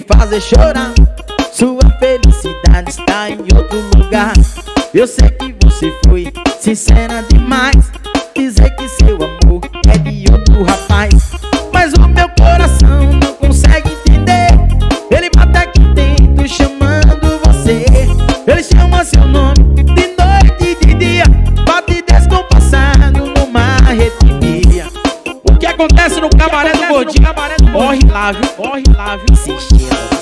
fazer chorar. Sua felicidade está em outro lugar. Eu sei que você foi sincera demais, dizer que seu amor é de outro rapaz. Mas o meu coração não consegue entender. Ele bate aqui dentro chamando você. Ele chama seu nome de noite e de dia, bate descompassado numa arrepia. O que acontece no cabaré do Gordinho? Corre lá, viu? Corre lá, viu? Se estila.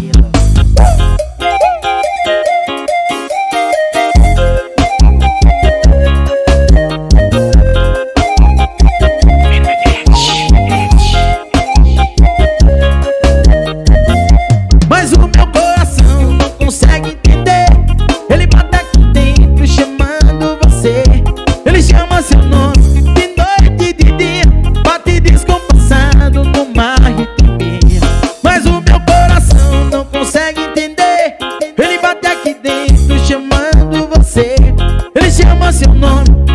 Mas o meu coração não consegue entender. Ele bate aqui dentro chamando você. Ele chama seu nome de noite e de dia, bate descompassado numa arrepia. Mas o meu coração não consegue entender. Ele bate aqui dentro chamando você. Ele chama seu nome